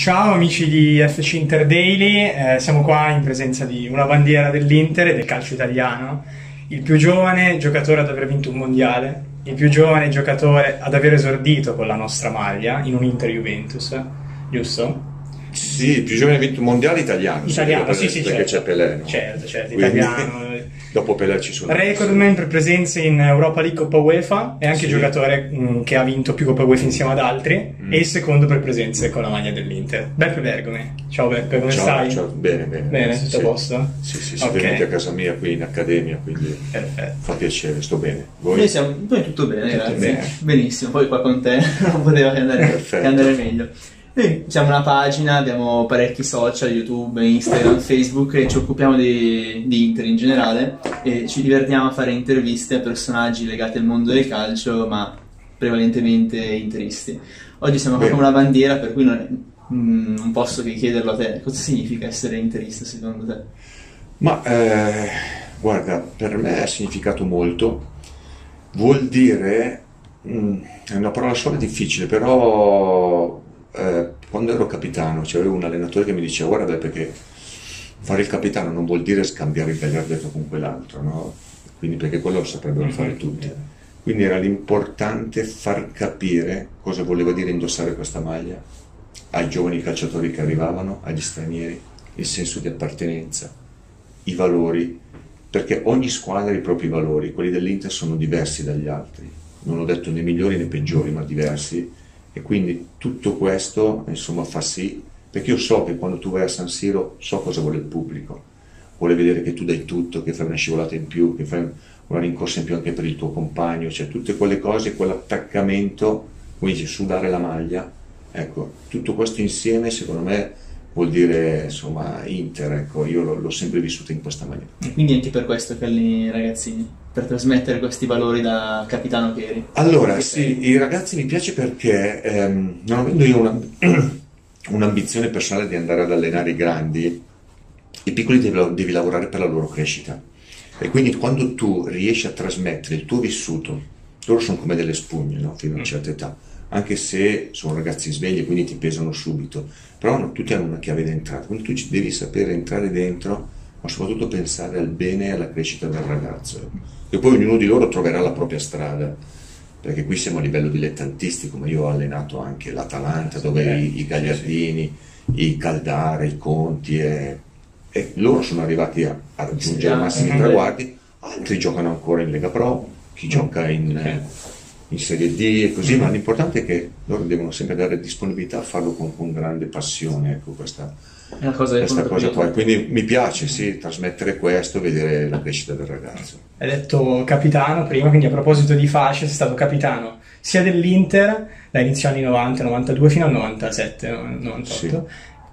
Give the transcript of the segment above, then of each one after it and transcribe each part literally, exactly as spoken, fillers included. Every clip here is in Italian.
Ciao amici di F C Inter Daily, eh, siamo qua in presenza di una bandiera dell'Inter e del calcio italiano, il più giovane giocatore ad aver vinto un mondiale, il più giovane giocatore ad aver esordito con la nostra maglia in un Inter Juventus, giusto? Sì, il più giovane vinto un mondiale italiano. Italiano, sì, sì, perché certo. c'è Pelé, no? Certo, certo, Quindi, italiano. Dopo Pelé ci sono... Recordman per presenze in Europa League, Coppa UEFA, e anche Sì. giocatore mh, che ha vinto più Coppa UEFA insieme ad altri, Mm. e il secondo per presenze con la maglia dell'Inter. Beppe Bergomi. Ciao Beppe, come Ciao, stai? ciao. Bene, bene. Bene, sì, tutto a sì. posto? Sì, sì, siete Ok. venuti a casa mia qui in accademia, quindi Perfetto. fa piacere, sto bene. Voi? Noi siamo noi tutto bene, Tutto grazie. bene. Benissimo, poi qua con te non poteva che andare, Perfetto. che andare meglio. Noi siamo una pagina, abbiamo parecchi social, YouTube, Instagram, Facebook, e ci occupiamo di, di Inter in generale e ci divertiamo a fare interviste a personaggi legati al mondo del calcio, ma prevalentemente interisti. Oggi siamo qua Bene. con una bandiera, per cui non, mm, non posso che chiederlo a te. Cosa significa essere interista secondo te? Ma eh, guarda, per me ha significato molto. Vuol dire, mh, è una parola sola difficile, però eh, quando ero capitano c'avevo un allenatore che mi diceva: guarda, perché fare il capitano non vuol dire scambiare il gagliardetto con quell'altro, no? Quindi, perché quello lo saprebbero fare tutti. Quindi era l'importante far capire cosa voleva dire indossare questa maglia ai giovani calciatori che arrivavano, agli stranieri, il senso di appartenenza, i valori, perché ogni squadra ha i propri valori. Quelli dell'Inter sono diversi dagli altri, non ho detto né migliori né peggiori, ma diversi, e quindi tutto questo insomma fa sì, perché io so che quando tu vai a San Siro so cosa vuole il pubblico, vuole vedere che tu dai tutto, che fai una scivolata in più, che fai una rincorsa in più anche per il tuo compagno, cioè tutte quelle cose, quell'attaccamento, come dici, sudare la maglia, ecco, tutto questo insieme secondo me vuol dire insomma Inter, ecco, io l'ho, l'ho sempre vissuto in questa maniera. E quindi anche per questo che alleni i ragazzini, per trasmettere questi valori da capitano che eri. Allora, Che sì, sei. i ragazzi mi piace perché ehm, non avendo io una, un'ambizione personale di andare ad allenare i grandi, i piccoli devi, devi lavorare per la loro crescita, e quindi quando tu riesci a trasmettere il tuo vissuto, loro sono come delle spugne, no? Fino a una certa età, anche se sono ragazzi svegli, quindi ti pesano subito, però no, tutti hanno una chiave d'entrata, quindi tu ci devi sapere entrare dentro, ma soprattutto pensare al bene e alla crescita del ragazzo, e poi ognuno di loro troverà la propria strada, perché qui siamo a livello dilettantistico, ma io ho allenato anche l'Atalanta, dove i, i Gagliardini, i Caldara, i Conti, e, e loro sono arrivati a, a raggiungere i massimi traguardi, altri giocano ancora in Lega Pro, chi gioca in, eh, in Serie D e così, ma l'importante è che loro devono sempre dare disponibilità a farlo con, con grande passione, ecco, questa, È una cosa che questa conta cosa prima. qua. Quindi mi piace, sì, trasmettere questo, vedere la crescita del ragazzo. Hai detto capitano prima, quindi a proposito di fasce, sei stato capitano sia dell'Inter da inizio anni novanta novantadue fino al novantasette novantotto,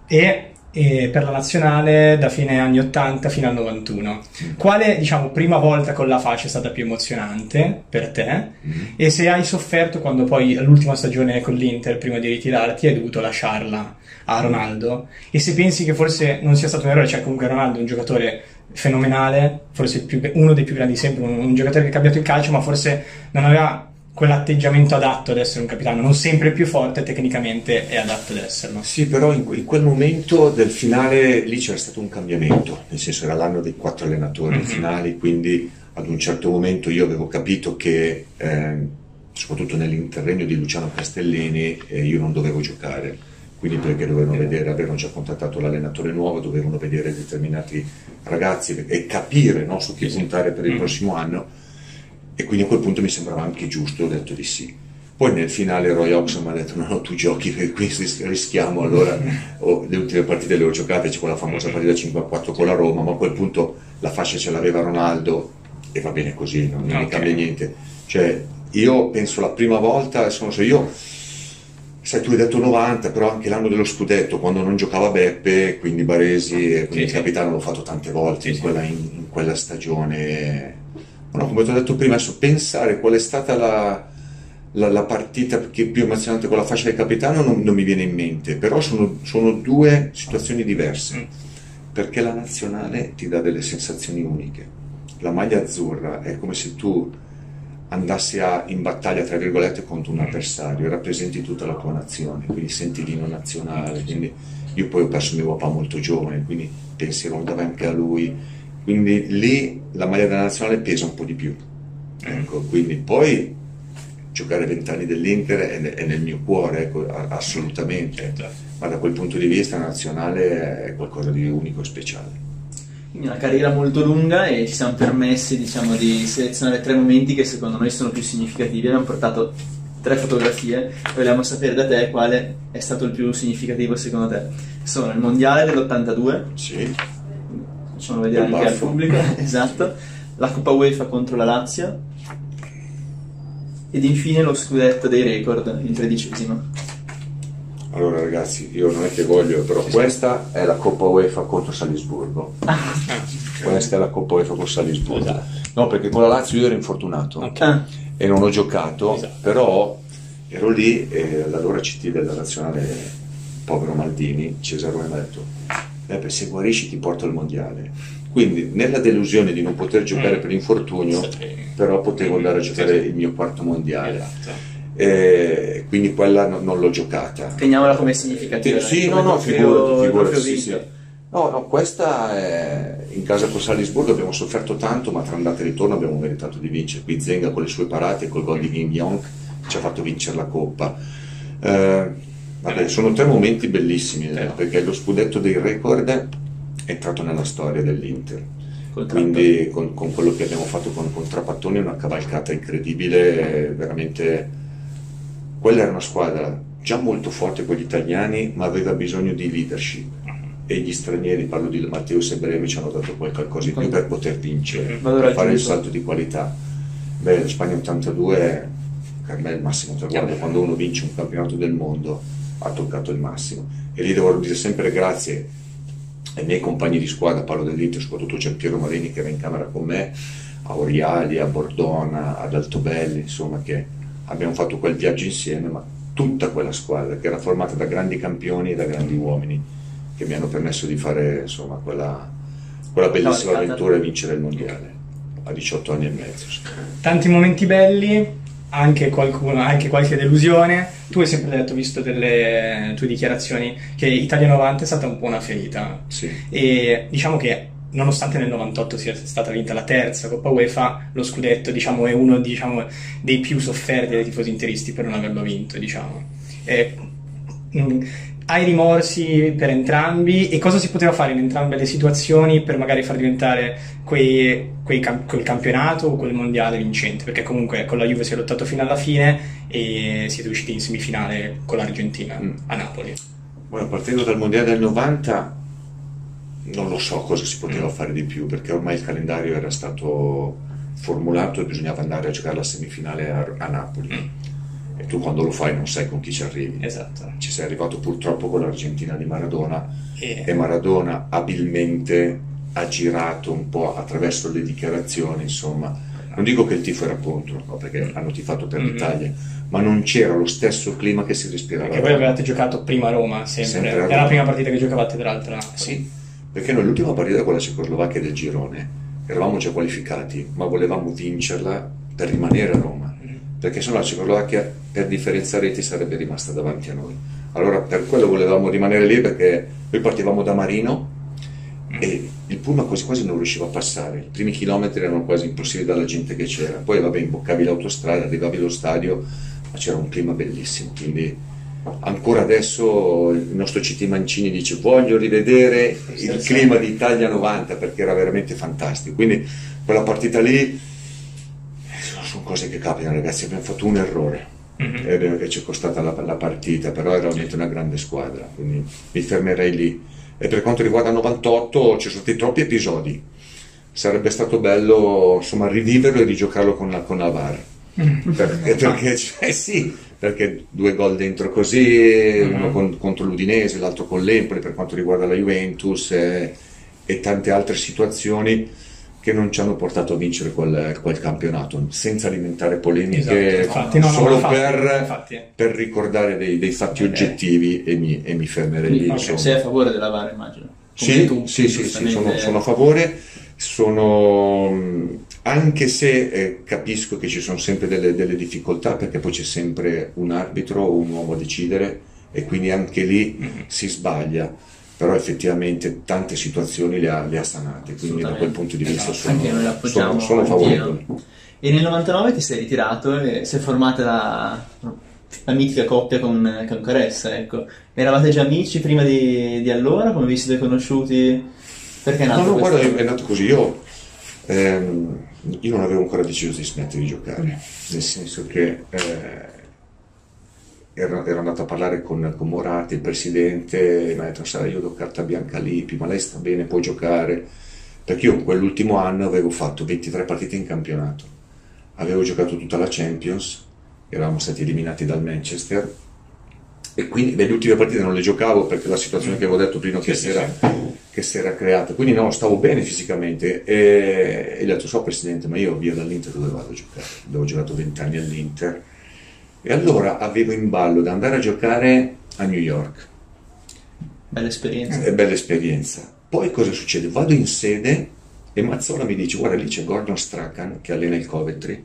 e, e per la nazionale da fine anni ottanta fino al novantuno. Quale, diciamo, prima volta con la fascia è stata più emozionante per te? Mm. E se hai sofferto quando poi all'ultima stagione con l'Inter, prima di ritirarti, hai dovuto lasciarla a Ronaldo, e se pensi che forse non sia stato un errore, cioè comunque Ronaldo è un giocatore fenomenale, forse il più, uno dei più grandi sempre, un, un giocatore che ha cambiato il calcio, ma forse non aveva quell'atteggiamento adatto ad essere un capitano, non sempre il più forte, tecnicamente è adatto ad esserlo. Sì, però in, in quel momento del finale lì c'era stato un cambiamento, nel senso era l'anno dei quattro allenatori Mm-hmm. finali, quindi ad un certo momento io avevo capito che eh, soprattutto nell'interregno di Luciano Castellini eh, io non dovevo giocare, quindi perché dovevano vedere, avevano già contattato l'allenatore nuovo, dovevano vedere determinati ragazzi e capire, no, su chi puntare per il Mm. prossimo anno, e quindi a quel punto mi sembrava anche giusto, ho detto di sì. Poi nel finale Roy Hodgson mi ha detto: no, no, tu giochi, perché qui ris- rischiamo. Allora oh, le ultime partite le ho giocate, c'è quella famosa partita cinque a quattro con la Roma, ma a quel punto la fascia ce l'aveva Ronaldo e va bene così, non, non Ok. mi cambia niente. Cioè io penso la prima volta, adesso non so, io, sai, tu hai detto novanta, però anche l'anno dello scudetto, quando non giocava Beppe, quindi Baresi, e quindi Sì, il sì. capitano l'ho fatto tante volte Sì, in, sì. quella, in, in quella stagione. No, come ti ho detto prima, adesso pensare qual è stata la, la, la partita che più emozionante con la fascia del capitano non, non mi viene in mente, però sono, sono due situazioni diverse, Mm. perché la nazionale ti dà delle sensazioni uniche. La maglia azzurra è come se tu andasse a, in battaglia tra virgolette contro un avversario e rappresenti tutta la tua nazione, quindi senti l'inno nazionale. Quindi io poi ho perso mio papà molto giovane, quindi pensiero andava anche a lui, quindi lì la maglia della nazionale pesa un po' di più, ecco. Quindi poi giocare vent'anni dell'Inter è, è nel mio cuore, ecco, assolutamente, ma da quel punto di vista la nazionale è qualcosa di unico e speciale. Quindi una carriera molto lunga, e ci siamo permessi, diciamo, di selezionare tre momenti che secondo noi sono più significativi. Abbiamo portato tre fotografie, vogliamo sapere da te quale è stato il più significativo secondo te. Sono il mondiale dell'ottantadue, sì, facciamo vedere il anche al baffo. pubblico, esatto, la Coppa UEFA contro la Lazio, ed infine lo scudetto dei record, il tredicesimo. Allora ragazzi, io non è che voglio, però questa è la Coppa UEFA contro Salisburgo. Questa è la Coppa UEFA con Salisburgo. Esatto. No, perché con la Lazio io ero infortunato Ah, e non ho giocato, Esatto. però ero lì e l'allora C T della nazionale, povero Maldini, Cesarone, mi ha detto: Beppe, se guarisci ti porto al mondiale. Quindi nella delusione di non poter giocare Mm. per infortunio, Sì. però potevo andare a giocare Sì. il mio quarto mondiale. Esatto. E quindi quella no- non l'ho giocata. teniamola come significativa. Sì, come no, no, trofeo- figurati, figurati, trofeo sì, vinto. sì. No, no, questa è in casa con Salisburgo abbiamo sofferto tanto, ma tra andata e ritorno abbiamo meritato di vincere. Qui Zenga con le sue parate e col gol di Kim Yong ci ha fatto vincere la Coppa. Eh, vabbè, sono tre momenti bellissimi, eh, perché lo scudetto dei record è entrato nella storia dell'Inter. Col Quindi con, con quello che abbiamo fatto con, con Trapattoni è una cavalcata incredibile, veramente. Quella era una squadra già molto forte con gli italiani, ma aveva bisogno di leadership, e gli stranieri, parlo di Matteo Sebreve, ci hanno dato poi qualcosa in più per poter vincere, Valore per fare il aggiunto. salto di qualità. Beh, la Spagna ottantadue per me è il massimo traguardo. Quando uno vince un campionato del mondo ha toccato il massimo, e lì devo dire sempre grazie ai miei compagni di squadra, parlo dell'Inter, soprattutto Giampiero Marini che era in camera con me, a Oriali, a Bordona, ad Altobelli, insomma, che abbiamo fatto quel viaggio insieme, ma tutta quella squadra che era formata da grandi campioni e da grandi uomini che mi hanno permesso di fare, insomma, quella, quella bellissima Cavalcata. avventura e vincere il mondiale a diciotto anni e mezzo. Tanti momenti belli, anche qualcuno, anche qualche delusione. Tu hai sempre detto, visto delle tue dichiarazioni, che Italia novanta è stata un po' una ferita, Sì. e diciamo che nonostante nel novantotto sia stata vinta la terza Coppa UEFA, lo scudetto, diciamo, è uno, diciamo, dei più sofferti dai tifosi interisti per non averlo vinto, diciamo. E, mh, hai rimorsi per entrambi, e cosa si poteva fare in entrambe le situazioni per magari far diventare quei, quei cam- quel campionato o quel mondiale vincente? Perché comunque con la Juve si è lottato fino alla fine e siete usciti in semifinale con l'Argentina Mm. a Napoli. Bueno, partendo dal mondiale del novanta non lo so cosa si poteva Mm. fare di più, perché ormai il calendario era stato formulato e bisognava andare a giocare la semifinale a, a Napoli. Mm. E tu quando lo fai non sai con chi ci arrivi. Esatto. Ci sei arrivato purtroppo con l'Argentina di Maradona, E- e Maradona abilmente ha girato un po' attraverso le dichiarazioni, insomma. Non dico che il tifo era contro, no, perché hanno tifato per Mm-hmm. l'Italia, ma non c'era lo stesso clima che si respirava. Perché voi avevate giocato prima a Roma, sempre. Sempre a Era Roma. la prima partita che giocavate, tra l'altro. a Napoli. Sì, perché noi l'ultima partita con la Cecoslovacchia del girone eravamo già qualificati, ma volevamo vincerla per rimanere a Roma, perché sennò la Cecoslovacchia per differenza reti sarebbe rimasta davanti a noi. Allora per quello volevamo rimanere lì, perché noi partivamo da Marino e il pullman quasi quasi non riusciva a passare, i primi chilometri erano quasi impossibili dalla gente che c'era, poi vabbè imboccavi l'autostrada, arrivavi allo stadio, ma c'era un clima bellissimo, quindi ancora adesso il nostro C T Mancini dice voglio rivedere il clima di Italia novanta, perché era veramente fantastico. Quindi quella partita lì sono cose che capitano, ragazzi, abbiamo fatto un errore Mhm. ed è che ci è costata la, la partita, però era veramente una grande squadra, quindi mi fermerei lì. E per quanto riguarda il novantotto ci sono stati troppi episodi, sarebbe stato bello, insomma, riviverlo e rigiocarlo con la, con la V A R. perché, perché cioè, sì, perché due gol dentro così, Mhm. uno con- contro l'Udinese, l'altro con l'Empoli per quanto riguarda la Juventus, e, e tante altre situazioni che non ci hanno portato a vincere quel, quel campionato, senza alimentare polemiche, Esatto, infatti, no, no, solo infatti, per, infatti. per ricordare dei, dei fatti Ok. oggettivi, e mi, e mi fermerei lì. Ok, insomma. sei a favore della V A R, immagino. Come Sì, tu, sì, sì, sì, giustamente. sono, sono a favore, sono mh, anche se eh, capisco che ci sono sempre delle, delle difficoltà, perché poi c'è sempre un arbitro o un uomo a decidere e quindi anche lì mm-hmm. si sbaglia, però effettivamente tante situazioni le ha, le ha sanate, quindi da quel punto di vista sono, sono, sono favorevoli. E nel novantanove ti sei ritirato e si è formata la, la mitica coppia con, con Caressa, ecco. Eravate già amici prima di, di allora? Come vi siete conosciuti? Perché è nato no, no, questo? guarda, è nato così. Io, ehm, io non avevo ancora deciso di smettere di giocare, nel senso che eh, ero, ero andato a parlare con, con Moratti, il presidente, e mi ha detto: sai, io do carta bianca a Lippi, ma lei sta bene, può giocare. Perché io in quell'ultimo anno avevo fatto ventitré partite in campionato, avevo giocato tutta la Champions, eravamo stati eliminati dal Manchester, e quindi le ultime partite non le giocavo perché la situazione che avevo detto prima che si era, che si era creata, quindi no, stavo bene fisicamente, e, e gli ho detto: so presidente, ma io via dall'Inter dove vado a giocare? Avevo giocato venti anni all'Inter, e allora avevo in ballo da andare a giocare a New York. Bella esperienza. È bella esperienza. Poi cosa succede? Vado in sede e Mazzola mi dice: guarda, lì c'è Gordon Strachan che allena il Coventry,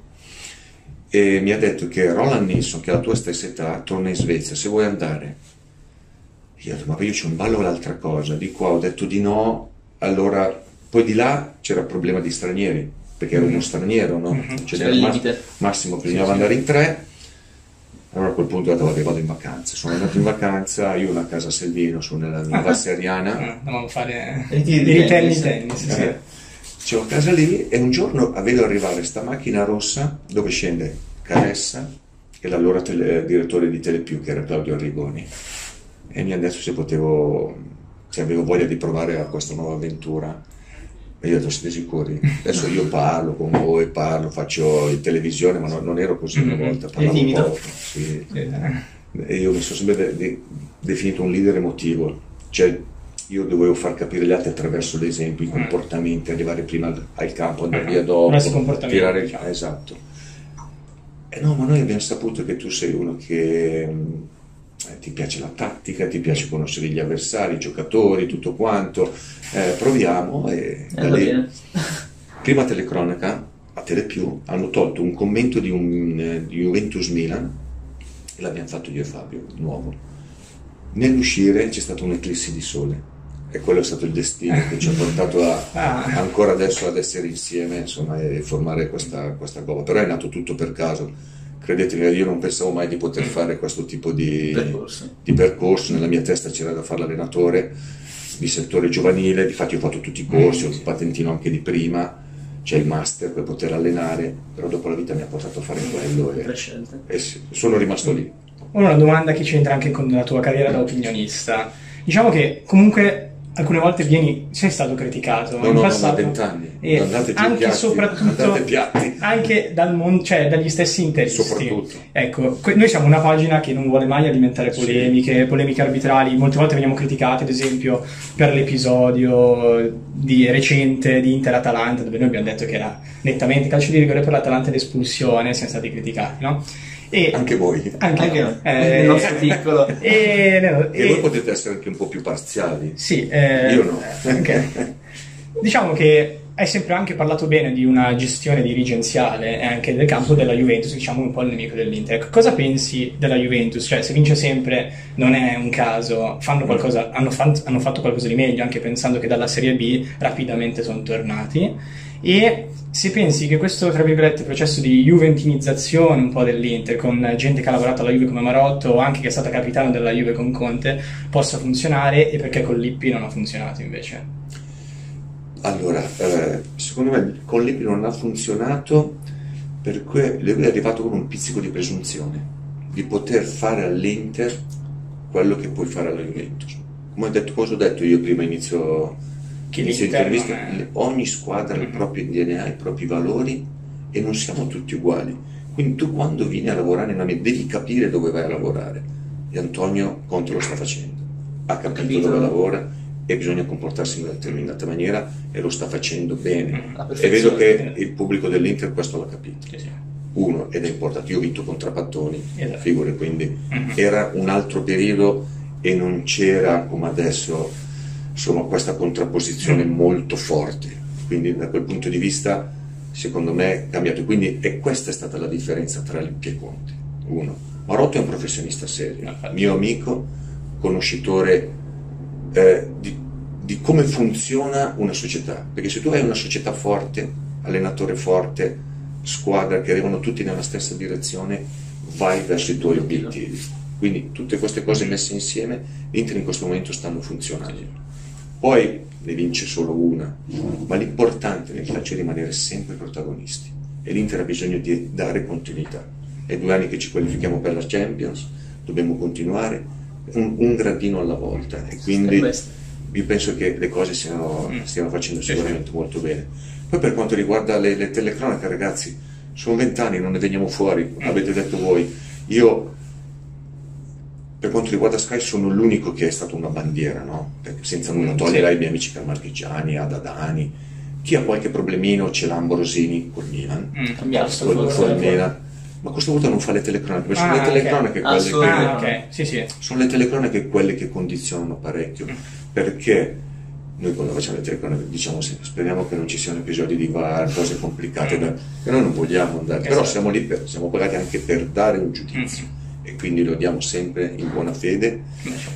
e mi ha detto che Roland Nilsson, che ha la tua stessa età, torna in Svezia, se vuoi andare. Io ho detto: ma io c'ho un ballo o l'altra cosa, di qua ho detto di no. Allora poi di là c'era il problema di stranieri, perché ero uno straniero, no? Mm-hmm. Cioè, c'era il limite. Massimo bisognava sì, andare sì. in tre. Allora a quel punto ho detto: vabbè, vado in vacanza. Sono andato in vacanza, io ho una casa a Selvino, sono nella, nella Val Seriana. Ah, andavamo a fare i tiri di di tennis, tennis, tennis sì. Eh, c'è una casa lì, e un giorno vedo arrivare sta macchina rossa dove scende Caressa e l'allora tele, direttore di Telepiù, che era Claudio Arrigoni, e mi hanno detto se potevo, se avevo voglia di provare a questa nuova avventura. E io ho detto: siete sicuri? Adesso io parlo con voi, parlo, faccio in televisione, ma non, non ero così una volta, parlavo un po'. Sì. E io mi sono sempre de- de- definito un leader emotivo, cioè io dovevo far capire gli altri attraverso l'esempio, i comportamenti, arrivare prima al, al campo, andare via dopo, tirare il campo. Esatto. E no, ma noi abbiamo saputo che tu sei uno che eh, ti piace la tattica, ti piace conoscere gli avversari, i giocatori, tutto quanto. Eh, proviamo, e da lì, prima telecronaca a Telepiù hanno tolto un commento di un eh, di Juventus Milan, e l'abbiamo fatto io e Fabio, nuovo. Nell'uscire c'è stata un'eclissi di sole, e quello è stato il destino che ci ha portato a, ah. ancora adesso ad essere insieme, insomma, e formare questa, questa cosa. Però è nato tutto per caso, credetemi, io non pensavo mai di poter fare questo tipo di percorso, di percorso. Nella mia testa c'era da fare l'allenatore di settore giovanile, difatti ho fatto tutti i corsi, ho il patentino anche di prima, c'è il master per poter allenare, però dopo la vita mi ha portato a fare quello, e, e sono rimasto lì. Ora una domanda che c'entra anche con la tua carriera da opinionista. Diciamo che comunque alcune volte vieni, sei stato criticato no, in no, passato, no, vent'anni, e andate anche piatti, soprattutto andate piatti. anche dal mondo, cioè dagli stessi interisti. Soprattutto. Ecco, que- noi siamo una pagina che non vuole mai alimentare polemiche, sì. polemiche arbitrali. Molte volte veniamo criticati, ad esempio, per l'episodio di recente di Inter-Atalanta, dove noi abbiamo detto che era nettamente calcio di rigore per l'Atalanta ed espulsione, siamo stati criticati, no? E anche voi, anche, anche noi, eh, il nostro piccolo, e, no, e, e voi potete essere anche un po' più parziali. Sì, eh, io no. Okay. Diciamo che hai sempre anche parlato bene di una gestione dirigenziale e anche del campo della Juventus, diciamo un po' il nemico dell'Inter. Cosa pensi della Juventus? Cioè, se vince sempre non è un caso, fanno qualcosa, hanno, fan, hanno fatto qualcosa di meglio, anche pensando che dalla Serie B rapidamente sono tornati. E se pensi che questo, tra virgolette, processo di juventinizzazione un po' dell'Inter, con gente che ha lavorato alla Juve come Marotto, o anche che è stata capitano della Juve con Conte, possa funzionare, e perché con Lippi non ha funzionato invece? Allora, eh, secondo me con Lippi non ha funzionato perché lui è arrivato con un pizzico di presunzione di poter fare all'Inter quello che puoi fare alla Juventus. Come ho detto, cosa ho detto io prima inizio, inizio intervista, è... ogni squadra ha il proprio D N A, i propri valori, e non siamo tutti uguali. Quindi tu quando vieni a lavorare nella mia, devi capire dove vai a lavorare, e Antonio Conte lo sta facendo, ha capito, capito. dove lavora, e bisogna comportarsi in una determinata maniera, e lo sta facendo bene, e vedo che il pubblico dell'Inter questo l'ha capito. Sì, sì. Uno, ed è importante, io ho vinto con Trapattoni, esatto. figure, quindi uh-huh. era un altro periodo e non c'era come adesso, insomma, questa contrapposizione uh-huh. molto forte, quindi da quel punto di vista secondo me è cambiato, quindi e questa è stata la differenza tra Lippi e Conte. Uno, Marotta è un professionista serio, mio amico, conoscitore eh, di, di come funziona una società, perché se tu hai una società forte, allenatore forte, squadra che arrivano tutti nella stessa direzione, vai verso i tuoi obiettivi. Quindi tutte queste cose messe insieme, l'Inter in questo momento stanno funzionando. Poi ne vince solo una, ma l'importante nel calcio è rimanere sempre protagonisti e l'Inter ha bisogno di dare continuità. È due anni che ci qualifichiamo per la Champions, dobbiamo continuare un, un gradino alla volta e quindi io penso che le cose stiano, stiano facendo sicuramente molto bene. Poi per quanto riguarda le, le telecronache, ragazzi, sono vent'anni, non ne veniamo fuori, avete detto voi. Io per quanto riguarda Sky sono l'unico che è stato una bandiera, no? Perché senza nulla togliere ai miei amici Marchigiani, ad Adani, chi ha qualche problemino ce l'ha Ambrosini col Milan, mm, col, col Milan, ma questa volta non fa le telecronache, perché ah, sono le telecronache okay. quelle ah, che, ah, okay. sì, sì. sono le telecronache quelle che condizionano parecchio, mm. perché noi quando facciamo le telecronache diciamo sempre speriamo che non ci siano episodi di V A R, cose complicate, mm. da, che noi non vogliamo andare, esatto. Però siamo lì, per, siamo pagati anche per dare un giudizio. Mm. E quindi lo diamo sempre in buona fede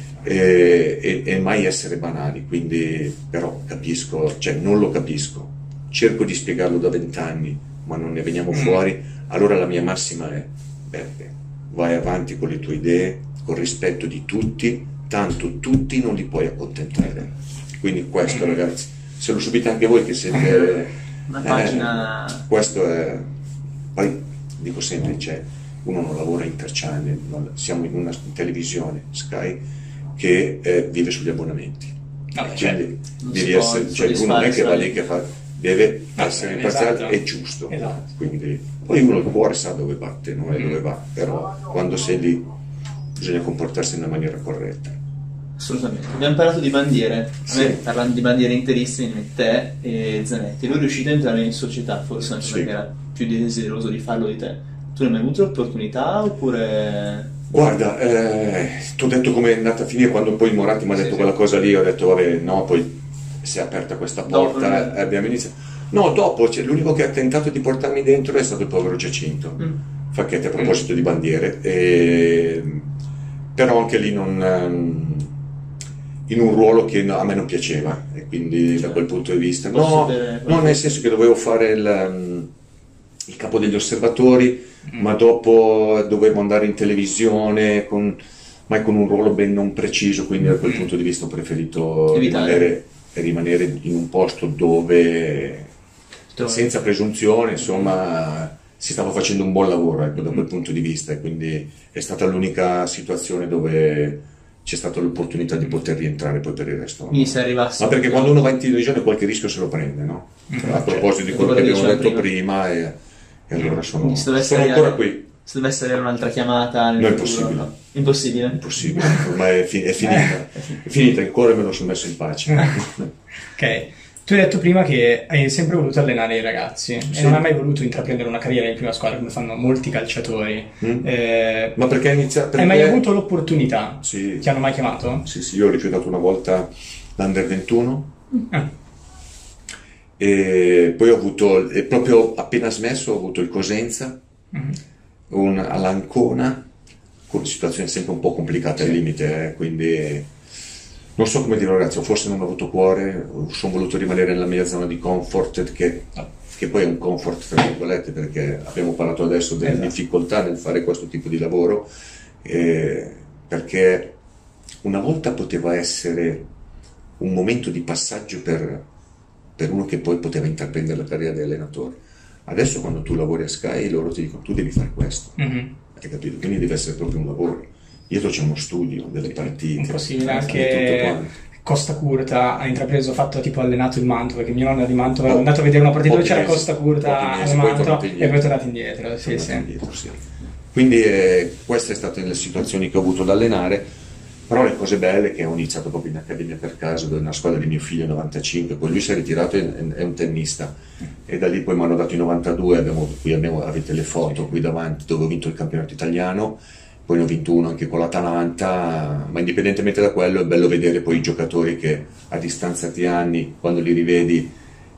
e, e, e mai essere banali, quindi però capisco, cioè non lo capisco, cerco di spiegarlo da vent'anni ma non ne veniamo mm. fuori, allora la mia massima è Beppe, vai avanti con le tue idee, con rispetto di tutti, tanto tutti non li puoi accontentare, quindi questo mm. ragazzi, se lo subite anche voi che siete una pagina eh, questo è, poi dico sempre c'è uno non lavora in Interchannel, siamo in una televisione Sky che eh, vive sugli abbonamenti, no, quindi certo. devi essere, cioè uno non è che va lì che fa, deve no, essere imparziale esatto. e giusto, esatto. Quindi poi uno il cuore sa dove batte, non è mm. dove va, però quando sei lì bisogna comportarsi in una maniera corretta. Assolutamente. Abbiamo parlato di bandiere, sì. Parlando di bandiere interiste, te e Zanetti, lui è riuscito a entrare in società, forse anche sì. perché era più desideroso di farlo di te. Tu ne hai mai avuto l'opportunità oppure... Guarda, eh, ti ho detto come è andata a finire quando poi Moratti mi ha detto sì, quella sì. cosa lì, ho detto vabbè no, poi si è aperta questa porta e abbiamo iniziato. No, dopo cioè, l'unico che ha tentato di portarmi dentro è stato il povero Giacinto, mm. Facchetti a proposito mm. di bandiere, e, però anche lì non... in un ruolo che a me non piaceva e quindi cioè, da quel punto di vista no, no, nel senso che dovevo fare il, il capo degli osservatori mm. ma dopo dovevo andare in televisione con, ma con un ruolo ben non preciso, quindi da quel mm. punto di vista ho preferito rimanere, rimanere in un posto dove, dove senza presunzione insomma si stava facendo un buon lavoro, ecco, da quel mm. punto di vista, e quindi è stata l'unica situazione dove c'è stata l'opportunità di poter rientrare poi per il resto. Quindi se arrivasse... Ma perché quando uno va in televisione qualche rischio se lo prende, no? Mm-hmm. A proposito di quello che abbiamo detto prima, prima e, e allora sono, sono ancora qui. Se dovesse avere un'altra chiamata nel no, è futuro, impossibile. No. Impossibile? Impossibile, ormai è, fi- è finita. È finita, ancora me lo sono messo in pace. Ok. Tu hai detto prima che hai sempre voluto allenare i ragazzi sì. e non hai mai voluto intraprendere una carriera in prima squadra come fanno molti calciatori. Mm. Eh, Ma perché inizia, perché... Hai mai avuto l'opportunità? Sì. Ti hanno mai chiamato? Sì, sì, io ho rifiutato una volta l'Under ventuno ah. e poi ho avuto, e proprio appena smesso, ho avuto il Cosenza, mm. un, all'Ancona, con situazioni sempre un po' complicate sì. al limite, eh, quindi... Non so come dire ragazzi, forse non ho avuto cuore, sono voluto rimanere nella mia zona di comfort, che, che poi è un comfort tra virgolette, perché abbiamo parlato adesso delle esatto. difficoltà nel fare questo tipo di lavoro, eh, perché una volta poteva essere un momento di passaggio per, per uno che poi poteva intraprendere la carriera di allenatore. Adesso quando tu lavori a Sky loro ti dicono tu devi fare questo, mm-hmm. hai capito? Quindi deve essere proprio un lavoro. Dietro c'è uno studio, delle partite. Impossibile, anche Costa Curta ha intrapreso, ha fatto tipo allenato il Mantova, perché mio nonno è di Mantova, oh, è andato a vedere una partita dove c'era Costa Curta al Mantova e poi è tornato indietro. Sì, sì. indietro sì. Quindi eh, queste sono state le situazioni che ho avuto da allenare, però le cose belle che ho iniziato proprio in accademia per caso, nella squadra di mio figlio nel novantacinque, poi lui si è ritirato, è, è un tennista, e da lì poi mi hanno dato i novantadue, abbiamo, qui abbiamo, avete le foto qui davanti dove ho vinto il campionato italiano. Poi ne ho vinto uno anche con l'Atalanta, ma indipendentemente da quello è bello vedere poi i giocatori che a distanza di anni, quando li rivedi,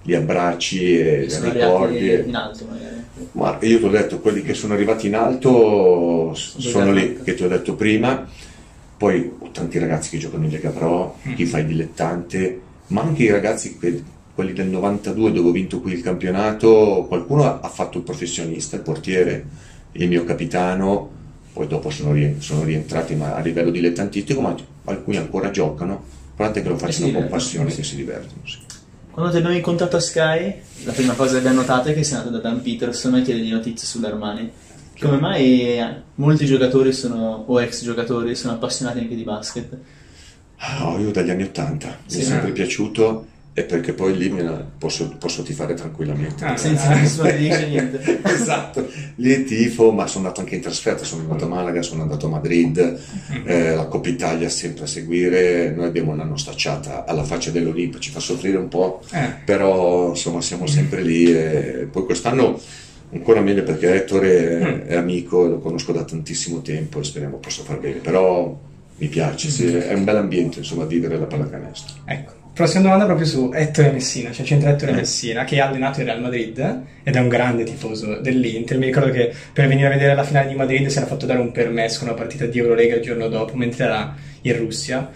gli abbracci e i Sono ricordi. arrivati in alto magari. Ma io ti ho detto, quelli che sono arrivati in alto sono lì, che ti ho detto prima, poi tanti ragazzi che giocano in Lega Pro, chi fa il dilettante, ma anche i ragazzi, que- quelli del novantadue dove ho vinto qui il campionato, qualcuno ha fatto il professionista, il portiere, il mio capitano, poi dopo sono, ri- sono rientrati ma a livello dilettantistico, ma alcuni ancora giocano, guardate che lo facciano con passione, che si divertono. Sì. Quando ti abbiamo incontrato a Sky, la prima cosa che abbiamo notato è che sei andato da Dan Peterson e chiedi notizie sull'Armani. Come mai molti giocatori sono, o ex giocatori sono appassionati anche di basket? Oh, io dagli anni ottanta, Sì, mi è sempre piaciuto, e perché poi lì me la posso, posso tifare tranquillamente. Ah, Senza che nessuno ti dice niente. Esatto, lì tifo, ma sono andato anche in trasferta, sono andato a Malaga, sono andato a Madrid, eh, la Coppa Italia sempre a seguire, noi abbiamo una nostra chat alla faccia dell'Olimpo, ci fa soffrire un po', Eh. però insomma siamo sempre lì, e poi quest'anno ancora meglio perché Ettore è, è amico, lo conosco da tantissimo tempo e speriamo possa far bene, però mi piace, sì, è un bel ambiente insomma vivere la pallacanestro. Ecco, prossima domanda proprio su Ettore Messina, cioè centro Ettore Eh. Messina, che ha allenato il Real Madrid ed è un grande tifoso dell'Inter. Mi ricordo che per venire a vedere la finale di Madrid si era fatto dare un permesso, una partita di Eurolega il giorno dopo, mentre era in Russia,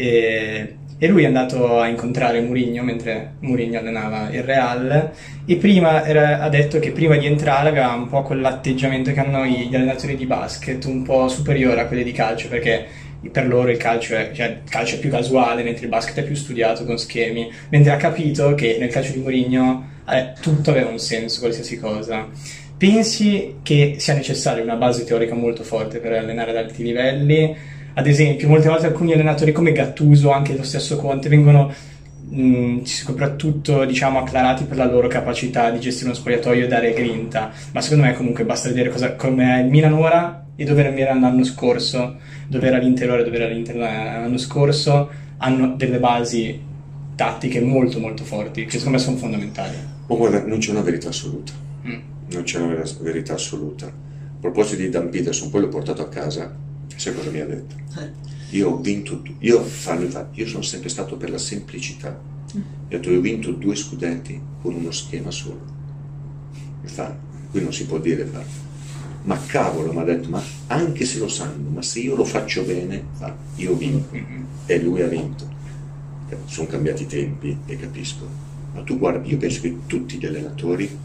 e, e lui è andato a incontrare Mourinho mentre Mourinho allenava il Real, e prima era, ha detto che prima di entrare aveva un po' quell'atteggiamento che hanno gli allenatori di basket, un po' superiore a quelli di calcio, perché per loro il calcio è, cioè, il calcio è più casuale, mentre il basket è più studiato con schemi, mentre ha capito che nel calcio di Mourinho eh, tutto aveva un senso, qualsiasi cosa. Pensi che sia necessaria una base teorica molto forte per allenare ad alti livelli? Ad esempio, molte volte alcuni allenatori come Gattuso, anche lo stesso Conte, vengono mh, soprattutto diciamo acclarati per la loro capacità di gestire uno spogliatoio e dare grinta, ma secondo me comunque basta vedere cosa, come è il Milan ora e dove era il Milan l'anno scorso, dove era l'Inter ora e dove era l'Inter l'anno scorso, hanno delle basi tattiche molto molto forti che secondo me sono fondamentali. Oh, guarda, non c'è una verità assoluta, Mm. non c'è una ver- verità assoluta. A proposito di Dan Peterson, poi l'ho portato a casa, sai cosa mi ha detto? Io ho vinto, du- io, farlo, infatti, io sono sempre stato per la semplicità. Io ho detto, io ho vinto due scudetti con uno schema solo. Infatti, qui non si può dire, fa. Ma cavolo, mi ha detto, ma anche se lo sanno, ma se io lo faccio bene, fa, io vinco. Mm-hmm. E lui ha vinto. Sono cambiati i tempi e capisco. Ma tu guarda, io penso che tutti gli allenatori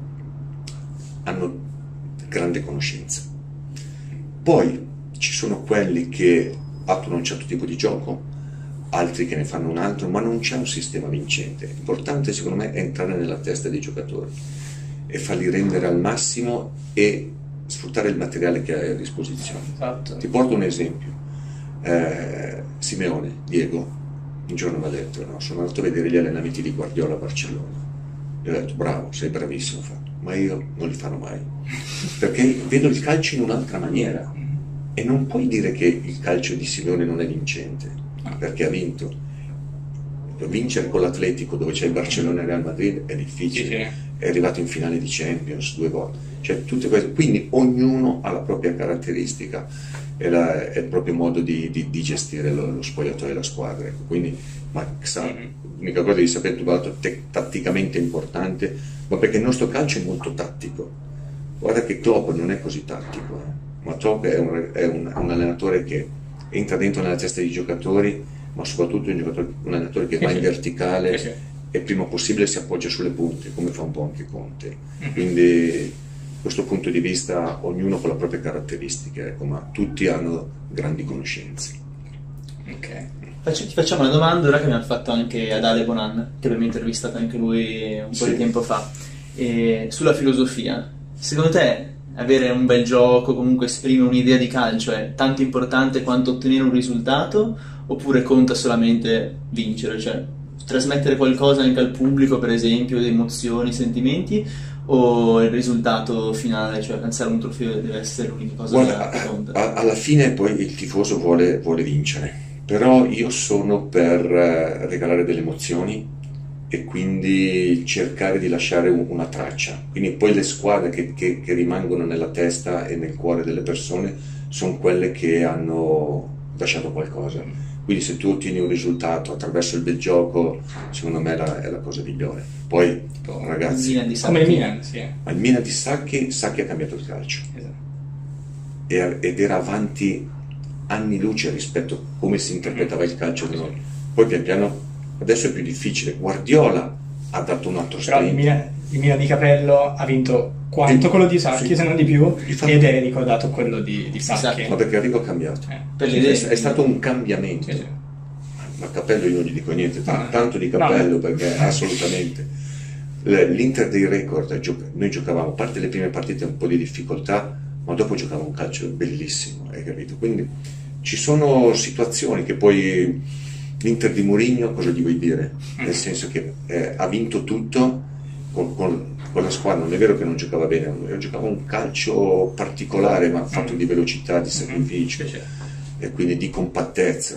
hanno grande conoscenza. Poi ci sono quelli che attuano un certo tipo di gioco, altri che ne fanno un altro, ma non c'è un sistema vincente. L'importante secondo me è entrare nella testa dei giocatori e farli rendere al massimo e sfruttare il materiale che hai a disposizione. Esatto. Ti porto un esempio. Eh, Simeone, Diego, un giorno mi ha detto, no, sono andato a vedere gli allenamenti di Guardiola a Barcellona. Gli ho detto, bravo, sei bravissimo, fa. Ma io non li farò mai, perché vedo il calcio in un'altra maniera e non puoi dire che il calcio di Simeone non è vincente, perché ha vinto. Vincere con l'Atletico, dove c'è il Barcellona e il Real Madrid, è difficile. Sì, sì. È arrivato in finale di Champions due volte, cioè tutte queste, quindi ognuno ha la propria caratteristica e, la, e il proprio modo di, di, di gestire lo, lo spogliatoio e la squadra, ecco. Quindi ma sa, l'unica cosa di sapere tu l'altro te, tatticamente importante, ma perché il nostro calcio è molto tattico. Guarda che Klopp non è così tattico, eh. Ma Klopp è, un, è un, un allenatore che entra dentro nella testa dei giocatori, ma soprattutto un, giocatore, un allenatore che sì, va sì. in verticale Sì, sì. e prima possibile si appoggia sulle punte, come fa un po' anche Conte. Mm-hmm. Quindi da questo punto di vista ognuno con le proprie caratteristiche, ecco, ma tutti hanno grandi conoscenze. Ok. Facci- ti facciamo una domanda ora che abbiamo fatto anche ad Ale Bonan, che abbiamo intervistato anche lui un po' Sì. di tempo fa, e sulla filosofia. Secondo te avere un bel gioco, comunque esprimere un'idea di calcio è tanto importante quanto ottenere un risultato, oppure conta solamente vincere, cioè trasmettere qualcosa anche al pubblico, per esempio, di emozioni, sentimenti, o il risultato finale, cioè alzare un trofeo deve essere l'unica cosa Guarda, che conta? a- alla fine poi il tifoso vuole, vuole vincere, però io sono per eh, regalare delle emozioni e quindi cercare di lasciare un- una traccia. Quindi poi le squadre che, che- che rimangono nella testa e nel cuore delle persone sono quelle che hanno lasciato qualcosa. Quindi se tu ottieni un risultato attraverso il bel gioco, secondo me è la, è la cosa migliore. Poi, Il ragazzi, Milan di Come il Sacchi. Milan, sì. ma il Milan di Sacchi, Sacchi ha cambiato il calcio Esatto. e- ed era avanti anni luce rispetto a come si interpretava il calcio da noi. Poi pian piano, adesso è più difficile. Guardiola ha dato un altro Però il sprint. Milan, il Milan di Capello ha vinto quanto Sì. quello di Sacchi, Sì. se non di più, Infatti- ed è ricordato quello di, di Sacchi. Sacchi. Ma perché Arrigo ha cambiato. Eh. Per È, l'idea. è stato un cambiamento. Sì, sì. Ma Cappello io non gli dico niente, t- No. tanto di Cappello No. perché assolutamente. L- L'Inter dei record, gio- noi giocavamo, a parte le prime partite un po' di difficoltà, ma dopo giocavamo un calcio bellissimo, hai capito? Quindi ci sono situazioni che poi l'Inter di Mourinho, cosa gli vuoi dire? Nel senso che eh, ha vinto tutto con, con- con la squadra, non è vero che non giocava bene, giocava un calcio particolare, ma fatto di velocità, di sacrificio Sì, sì. e quindi di compattezza.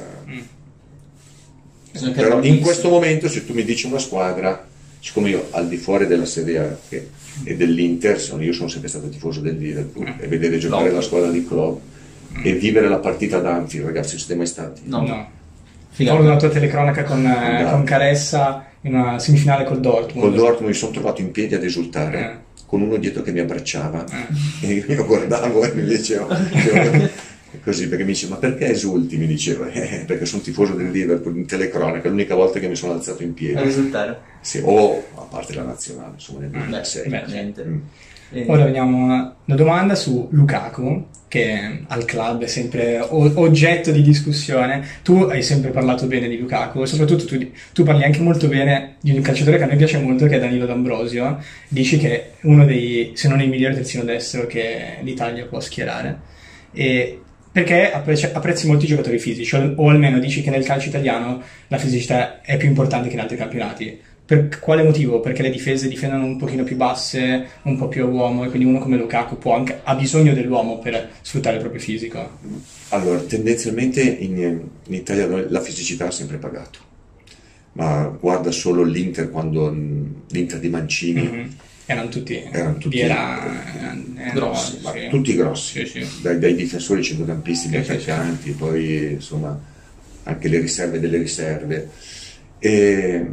Bisogna Però capire in mix. questo momento se tu mi dici una squadra, siccome io al di fuori della Serie A che- e dell'Inter, sono- io sono sempre stato tifoso del Liverpool e vedere giocare Klopp. la squadra di Klopp e vivere la partita ad Anfield, ragazzi, siete mai stati? No. No. Figata. Ricordo una tua telecronaca con, eh, Figata. con Caressa in una semifinale col Dortmund. Col Dortmund mi sono trovato in piedi ad esultare Eh. con uno dietro che mi abbracciava Eh. e io, io guardavo e mi dicevo, dicevo così, perché mi dice ma perché esulti? Mi diceva "Eh, perché sono tifoso del Liverpool in telecronaca, l'unica volta che mi sono alzato in A piedi. risultare. Sì, o a parte la nazionale, insomma nel Beh, duemilasei. beh, niente. Mm. Eh, Ora veniamo a una domanda su Lukaku, che al club è sempre o- oggetto di discussione. Tu hai sempre parlato bene di Lukaku, e soprattutto tu, tu parli anche molto bene di un calciatore che a noi piace molto, che è Danilo D'Ambrosio. Dici che è uno dei, se non il migliore terzino destro che l'Italia può schierare. E perché apprezzi, apprezzi molti giocatori fisici, o, o almeno dici che nel calcio italiano la fisicità è più importante che in altri campionati. Per quale motivo? Perché le difese difendono un pochino più basse, un po' più a uomo, e quindi uno come Lukaku può anche, ha bisogno dell'uomo per sfruttare il proprio fisico. Allora, tendenzialmente in, in Italia noi la fisicità ha sempre pagato, ma guarda solo l'Inter quando mh, l'Inter di Mancini, Mhm. Erano tutti, Erano tutti- Vieira, eh, grossi, ma sì. tutti grossi, Sì, sì. Dai, dai difensori centrocampisti, gli Sì, sì, attaccanti, poi insomma anche le riserve delle riserve. E,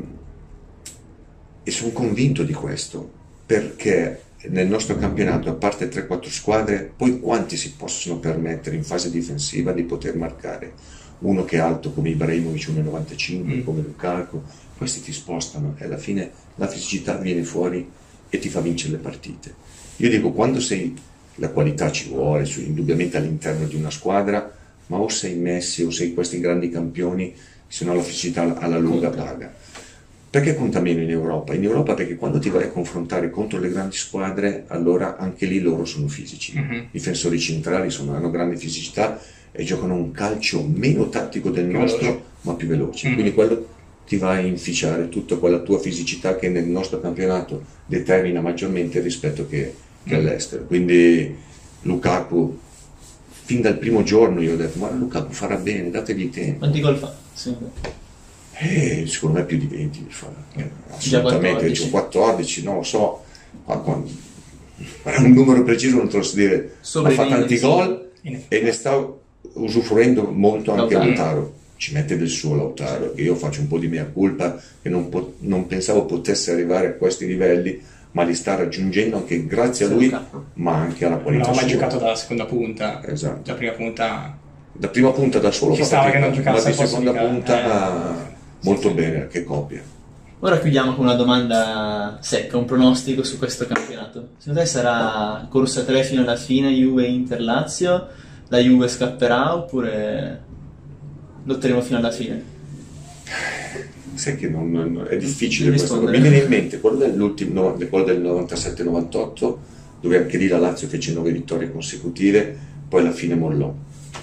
e sono convinto di questo, perché nel nostro campionato, a parte tre quattro squadre, poi quanti si possono permettere in fase difensiva di poter marcare? Uno che è alto come Ibrahimovic, uno virgola novantacinque, Mm. come Lukaku, questi ti spostano e alla fine la fisicità viene fuori e ti fa vincere le partite. Io dico, quando sei, la qualità ci vuole, su- indubbiamente all'interno di una squadra, ma o sei Messi o sei questi grandi campioni, se no la fisicità alla lunga Conta. paga. Perché conta meno in Europa? In Europa perché quando ti vai a confrontare contro le grandi squadre, allora anche lì loro sono fisici. Mhm. I difensori centrali sono- hanno grande fisicità e giocano un calcio meno tattico del Più nostro, veloce. ma più veloce. Mhm. Quindi quello ti va a inficiare tutta quella tua fisicità che nel nostro campionato determina maggiormente rispetto che, che Mm. all'estero. Quindi Lukaku, fin dal primo giorno io ho detto, ma Lukaku farà bene, dategli tempo. Quanti gol fa? Sì. Eh, secondo me più di venti li fa. Eh, assolutamente, quattordici. C'ho quattordici, non lo so, ma quando- è un numero preciso non te lo so dire, Sopra ma i fa venti, tanti sì. gol In- e ne sta usufruendo molto anche Lautaro. Lautaro. Ci mette del suo Lautaro, che io faccio un po' di mea culpa, che non, po- non pensavo potesse arrivare a questi livelli, ma li sta raggiungendo anche grazie a Sì, lui, Lukaku. ma anche alla Non qualità ho mai sua. giocato dalla seconda punta. Esatto. La prima punta Da prima punta da solo Ci fa stava fatica, che non giocasse ma di al posto seconda di Ca- punta eh, molto sì, sì. bene, che coppia. Ora chiudiamo con una domanda secca, un pronostico su questo campionato. Secondo te sarà corsa tre fino alla fine, Juve Inter Lazio? La Juve scapperà oppure lotteremo fino alla fine? Sai che non, non- è difficile Non questo. rispondere. Mi viene in mente quello dell'ultimo, no, quello del novantasette novantotto, dove anche lì la Lazio fece nove vittorie consecutive, poi alla fine mollò.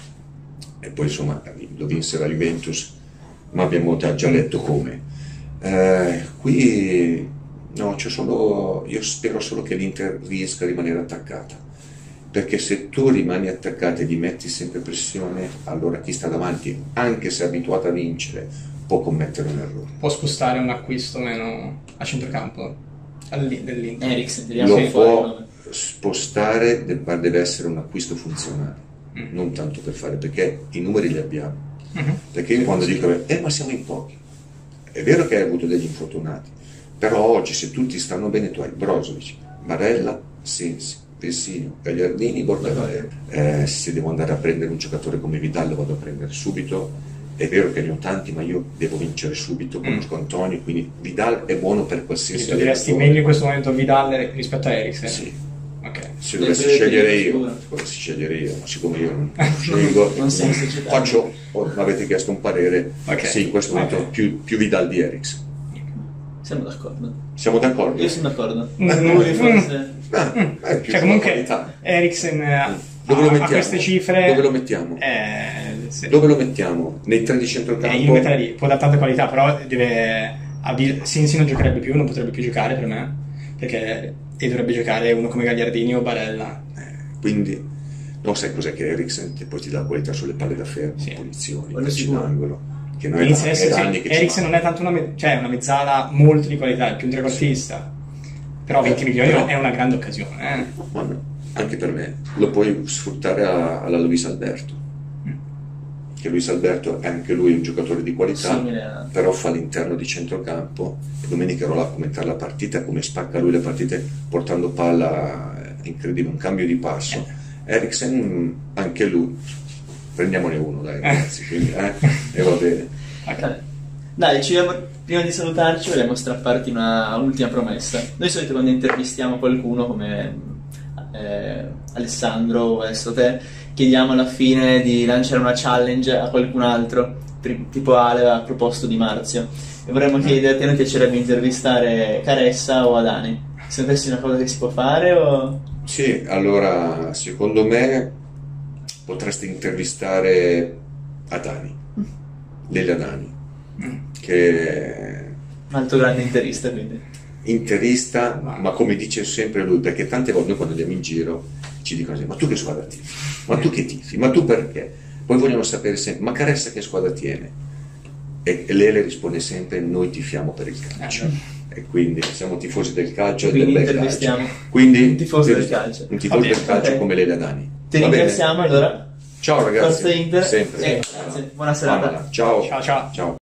E poi insomma lo vinse la Juventus, ma abbiamo già già detto come. Eh, qui no, c'è solo, io spero solo che l'Inter riesca a rimanere attaccata, perché se tu rimani attaccata e gli metti sempre pressione, allora chi sta davanti, anche se è abituato a vincere, può commettere un errore. può spostare un acquisto meno a centrocampo All'I- dell'Inter. Eriksen, tiriamo Lo fuori il può nome. spostare, de- ma deve essere un acquisto funzionale, Mm. non tanto per fare, perché i numeri li abbiamo. Mhm. Perché io quando dico, eh ma siamo in pochi, è vero che hai avuto degli infortunati, però oggi se tutti stanno bene tu hai Brozovic, Barella, Sensi, Vessino, Gagliardini, Bordavalero. Eh, se devo andare a prendere un giocatore come Vidal lo vado a prendere subito. È vero che ne ho tanti, ma io devo vincere subito, conosco Mm. Antonio, quindi Vidal è buono per qualsiasi Quindi tu diresti allenatore. meglio in questo momento Vidal rispetto a Eriksen? Sì. Ok. Se Nel dovessi periodo scegliere di io, sicuro. se dovessi scegliere io, ma siccome io non non scelgo, Non sei in società. faccio, oh, mi avete chiesto un parere, Ok. sì, in questo momento Ok. più, più Vidal di Eriksen. Siamo d'accordo. Siamo d'accordo? Io sono d'accordo. Mm. Lui forse... Ah, è più Cioè comunque qualità. Eriksen eh, Dove lo a, a mettiamo? queste cifre... Dove lo mettiamo? Eh, sì. Dove lo mettiamo? Nei tre di centrocampo? Eh, io metterei lì, può dare tanta qualità, però deve... abil- Sensi non giocherebbe più, non potrebbe più giocare per me, perché e dovrebbe giocare uno come Gagliardini o Barella. Eh, quindi non sai cos'è che Eriksen, che poi ti dà qualità sulle palle da fermo, Sì. punizioni, Quello calci sicuro. d'angolo, che noi Inizia a è essere- da sì, anni che Eriksen ci non è tanto una, me- cioè, una mezzala molto di qualità, è più un trequartista. Però venti milioni Però- è una grande occasione. Eh. Ma no, anche per me lo puoi sfruttare a- alla Luis Alberto, che Luis Alberto è anche lui un giocatore di qualità, Simile a- però fa l'interno di centrocampo e domenica ero là a commentare la partita, come spacca lui le partite portando palla, è incredibile, un cambio di passo. Eriksen anche lui, prendiamone uno dai ragazzi, quindi, eh, e va bene. Ok. Dai, Dai, ci vediamo- prima di salutarci vogliamo strapparti una un'ultima promessa. Noi di solito quando intervistiamo qualcuno come eh, Alessandro o adesso te, chiediamo alla fine di lanciare una challenge a qualcun altro, pri- tipo Ale ha proposto Di Marzio. E vorremmo chiederti, a noi piacerebbe intervistare Caressa o Adani. Secondo te è una cosa che si può fare o... Sì, allora secondo me potresti intervistare Adani, Lele Adani, che Un altro grande interista, quindi. interista, Ma- ma come dice sempre lui, perché tante volte noi quando andiamo in giro ci dicono sempre, ma tu che squadra tifi? Ma tu che tifi? Ma tu perché? Poi vogliono sapere sempre, ma Caressa che squadra tiene? E e Lele risponde sempre, noi tifiamo per il calcio. Eh, E quindi siamo tifosi del calcio e Quindi del bel intervistiamo calcio. Quindi, un tifoso del calcio. Un tifoso Oddio, del calcio ok. come Lele Adani. Ti Va bene? ringraziamo allora. Ciao ragazzi. Forza Inter. Sempre. Eh, grazie. Buona serata. Amala. Ciao. Ciao, ciao. Ciao.